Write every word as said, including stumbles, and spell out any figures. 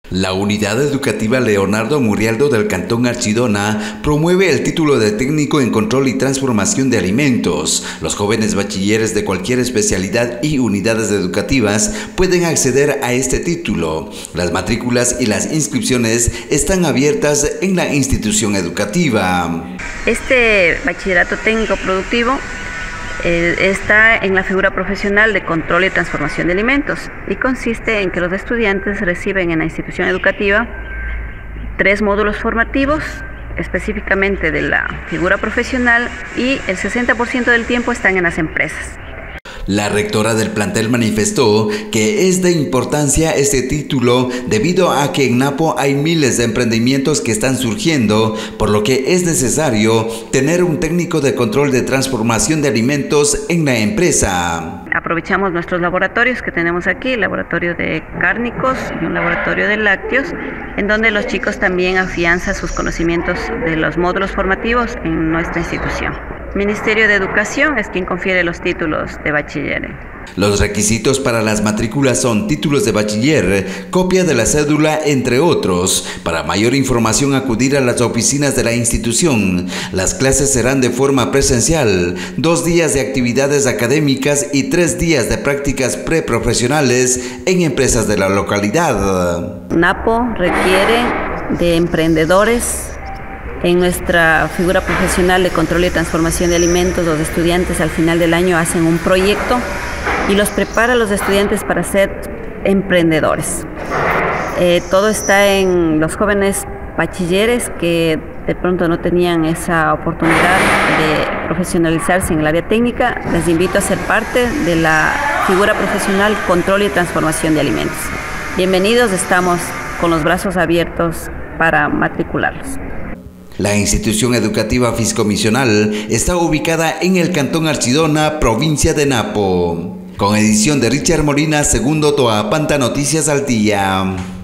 La Unidad Educativa Leonardo Murialdo del Cantón Archidona promueve el título de técnico en control y transformación de alimentos. Los jóvenes bachilleres de cualquier especialidad y unidades educativas pueden acceder a este título. Las matrículas y las inscripciones están abiertas en la institución educativa. Este bachillerato técnico productivo Eh, está en la figura profesional de control y transformación de alimentos y consiste en que los estudiantes reciben en la institución educativa tres módulos formativos específicamente de la figura profesional y el sesenta por ciento del tiempo están en las empresas. La rectora del plantel manifestó que es de importancia este título debido a que en Napo hay miles de emprendimientos que están surgiendo, por lo que es necesario tener un técnico de control de transformación de alimentos en la empresa. Aprovechamos nuestros laboratorios que tenemos aquí, laboratorio de cárnicos y un laboratorio de lácteos, en donde los chicos también afianzan sus conocimientos de los módulos formativos en nuestra institución. Ministerio de Educación es quien confiere los títulos de bachiller. Los requisitos para las matrículas son títulos de bachiller, copia de la cédula, entre otros. Para mayor información, acudir a las oficinas de la institución. Las clases serán de forma presencial, dos días de actividades académicas y tres días de prácticas preprofesionales en empresas de la localidad. Napo requiere de emprendedores. En nuestra figura profesional de control y transformación de alimentos, los estudiantes al final del año hacen un proyecto y los prepara a los estudiantes para ser emprendedores. Eh, todo está en los jóvenes bachilleres que de pronto no tenían esa oportunidad de profesionalizarse en el área técnica. Les invito a ser parte de la figura profesional control y transformación de alimentos. Bienvenidos, estamos con los brazos abiertos para matricularlos. La institución educativa fiscomisional está ubicada en el Cantón Archidona, provincia de Napo. Con edición de Richard Molina, segundo Toapanta Noticias al Día.